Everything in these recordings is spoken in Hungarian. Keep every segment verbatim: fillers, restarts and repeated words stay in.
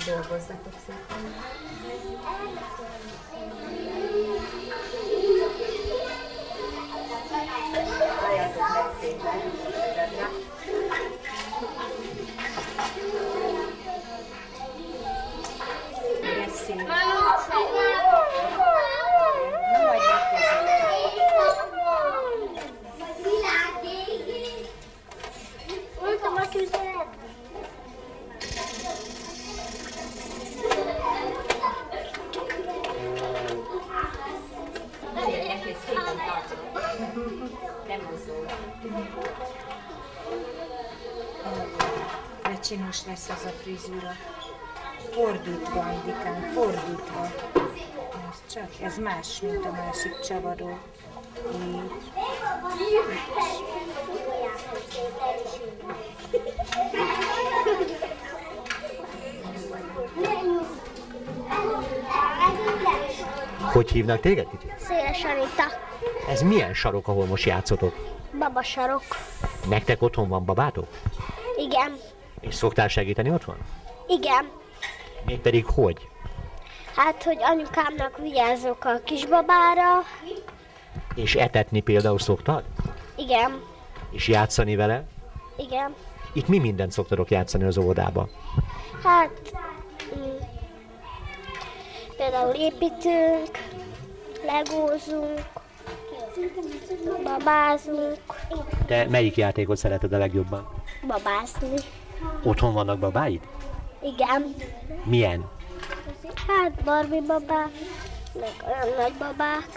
Dolgozzatok szépen. Várjátok meg szépen. Beszélj. Nem vagy Voltam a tüzet. Egész szépen tartsanak. Nem mozdul. De csinos lesz az a frizura. Fordítva, Indikám, fordítva. Ez csak, ez más, mint a másik csavaró. Így. Hogy hívnak téged, kicsi? Széles Anita. Ez milyen sarok, ahol most játszotok? Babasarok. Nektek otthon van babátok? Igen. És szoktál segíteni otthon? Igen. Mégpedig hogy? Hát, hogy anyukámnak vigyázzok a kisbabára. És etetni például szoktad? Igen. És játszani vele? Igen. Itt mi mindent szoktatok játszani az óvodába? Hát, mm, például építünk, legózunk, babázunk, Te melyik játékot szereted a legjobban? babázni. Otthon vannak babáid? Igen. Milyen? Hát Barbie babák, meg olyan nagy babák.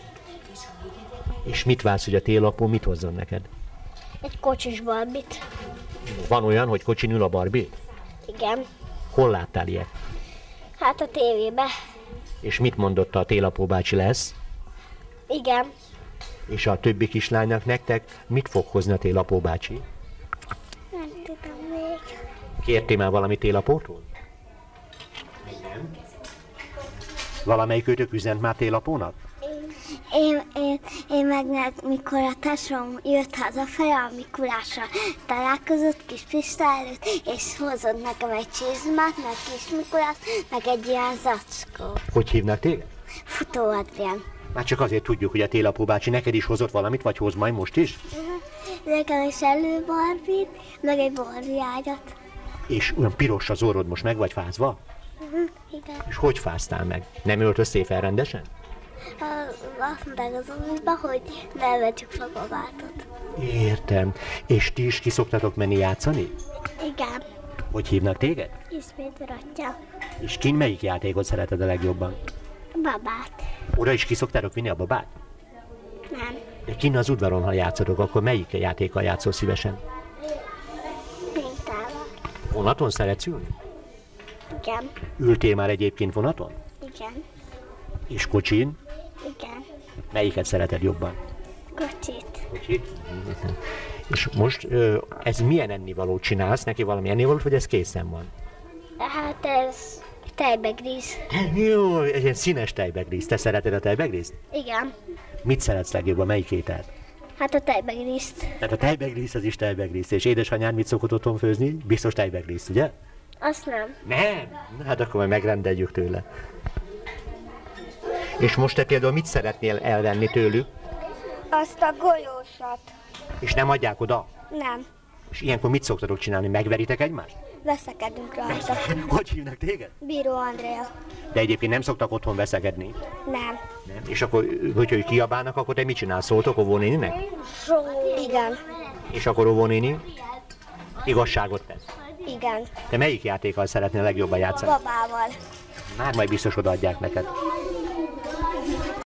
És mit vársz, hogy a télapó mit hozzon neked? Egy kocsis Barbit. Van olyan, hogy kocsin ül a Barbie? Igen. Hol láttál ilyet? Hát a tévébe. És mit mondott a télapó bácsi lesz? Igen. És a többi kislánynak nektek mit fog hozni a télapó bácsi? Nem tudom még. Kértél már valami télapótól? Nem. Valamelyik őtök üzent már télapónak? Én, én, én meg mikor a tesóm jött hazafelé, a Mikulásra találkozott kis Pista előtt, és hozott nekem egy csizmát, meg kis Mikulás, meg egy ilyen zacskót. Hogy hívnak téged? Futó Adrián. Már csak azért tudjuk, hogy a télapó bácsi neked is hozott valamit, vagy hoz majd most is? Uh-huh. Nekem is előbarbit, meg egy Barbie ágyat. És olyan piros az orrod, most meg vagy fázva? Uh-huh. Igen. És hogy fáztál meg? Nem öltöztél fel rendesen? Azt mondták az orvosba, hogy ne vegyük fel a babátot. Értem. És ti is ki szoktatok menni játszani? Igen. Hogy hívnak téged? Ismét Ratya. És kin melyik játékot szereted a legjobban? Babát. Oda is ki szoktátok vinni a babát? Nem. De kin az udvaron, ha játszotok, akkor melyik játékkal játszol szívesen? Mintával. Vonaton szeretsz ülni? Igen. Ültél már egyébként vonaton? Igen. És kocsin? Igen. Melyiket szereted jobban? Kocsit. Kocsit? És most ö, ez milyen ennivalót csinálsz? Neki valami ennivalót, vagy ez készen van? Hát ez tejbegríz. Jó, egy ilyen színes tejbegríz. Te szereted a tejbegrízt? Igen. Mit szeretsz legjobban? Melyik ételt? Hát a tejbegrízt. Tehát a tejbegríz az is tejbegríz. És édesanyád mit szokott otthon főzni? Biztos tejbegríz, ugye? Azt nem. Nem? Na, hát akkor majd megrendeljük tőle. És most te például mit szeretnél elvenni tőlük? Azt a golyósat. És nem adják oda? Nem. És ilyenkor mit szoktatok csinálni? Megveritek egymást? Veszekedünk rajta. Hogy hívnak téged? Bíró Andrea. De egyébként nem szoktak otthon veszekedni. Nem. Nem? És akkor, hogyha ők kiabálnak, akkor te mit csinálsz? Szóltok óvónéninek? Igen. És akkor óvónéni igazságot tesz. Igen. Te melyik játékkal szeretnél legjobban játszani? Babával. Már majd biztos odaadják neked.